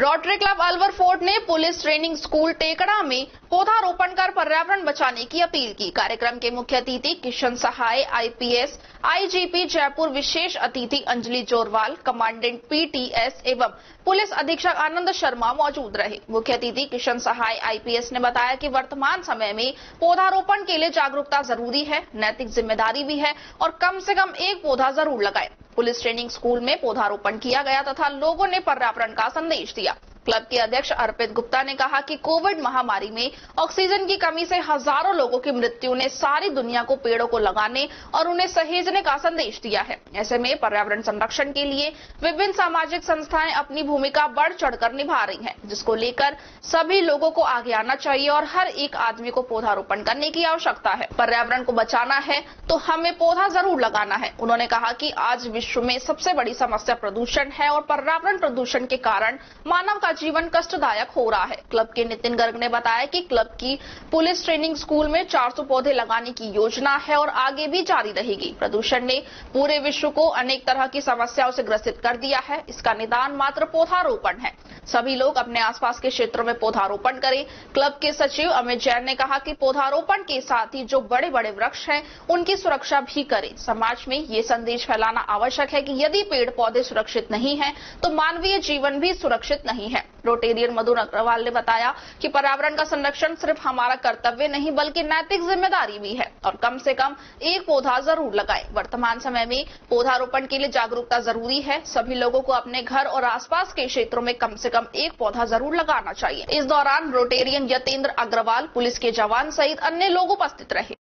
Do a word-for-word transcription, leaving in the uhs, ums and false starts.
Rotary club Alwar fort ने police training school Tekda में पौधारोपण कर पर्यावरण बचाने की अपील की। कार्यक्रम के मुख्य अतिथि किशन सहाय, आईपीएस, आईजीपी जयपुर, विशेष अतिथि अंजलि जोरवाल, कमांडेंट पीटीएस एवं पुलिस अधीक्षक आनंद शर्मा मौजूद रहे। मुख्य अतिथि किशन सहाय, आईपीएस ने बताया कि वर्तमान समय में पौधारोपण के लिए जागरूकता जरूरी है, नैतिक जिम्मेदारी भी है और कम से कम एक पौधा जरूर लगाएं। पुलिस ट्रेनिंग स्कूल में पौधारोपण किया गया तथा लोगों ने पर्यावरण का संदेश दिया। क्लब के अध्यक्ष अर्पित गुप्ता ने कहा कि कोविड महामारी में ऑक्सीजन की कमी से हजारों लोगों की मृत्यु ने सारी दुनिया को पेड़ों को लगाने और उन्हें सहेजने का संदेश दिया है। ऐसे में पर्यावरण संरक्षण के लिए विभिन्न सामाजिक संस्थाएं अपनी भूमिका बढ़ चढ़कर निभा रही हैं, जिसको लेकर सभी लोगों को आगे आना चाहिए और हर एक आदमी को पौधारोपण करने की आवश्यकता है। पर्यावरण को बचाना है तो हमें पौधा जरूर लगाना है। उन्होंने कहा कि आज विश्व में सबसे बड़ी समस्या प्रदूषण है और पर्यावरण प्रदूषण के कारण मानव का जीवन कष्टदायक हो रहा है। क्लब के नितिन गर्ग ने बताया कि क्लब की पुलिस ट्रेनिंग स्कूल में चार सौ पौधे लगाने की योजना है और आगे भी जारी रहेगी। प्रदूषण ने पूरे विश्व को अनेक तरह की समस्याओं से ग्रसित कर दिया है। इसका निदान मात्र पौधारोपण है। सभी लोग अपने आसपास के क्षेत्रों में पौधारोपण करें। क्लब के सचिव अमित जैन ने कहा कि पौधारोपण के साथ ही जो बड़े बड़े वृक्ष हैं उनकी सुरक्षा भी करें। समाज में ये संदेश फैलाना आवश्यक है कि यदि पेड़ पौधे सुरक्षित नहीं है तो मानवीय जीवन भी सुरक्षित नहीं है। रोटेरियन मधुर अग्रवाल ने बताया कि पर्यावरण का संरक्षण सिर्फ हमारा कर्तव्य नहीं बल्कि नैतिक जिम्मेदारी भी है और कम से कम एक पौधा जरूर लगाएं। वर्तमान समय में पौधारोपण के लिए जागरूकता जरूरी है। सभी लोगों को अपने घर और आसपास के क्षेत्रों में कम से कम एक पौधा जरूर लगाना चाहिए। इस दौरान रोटेरियन यतेंद्र अग्रवाल, पुलिस के जवान सहित अन्य लोग उपस्थित रहे।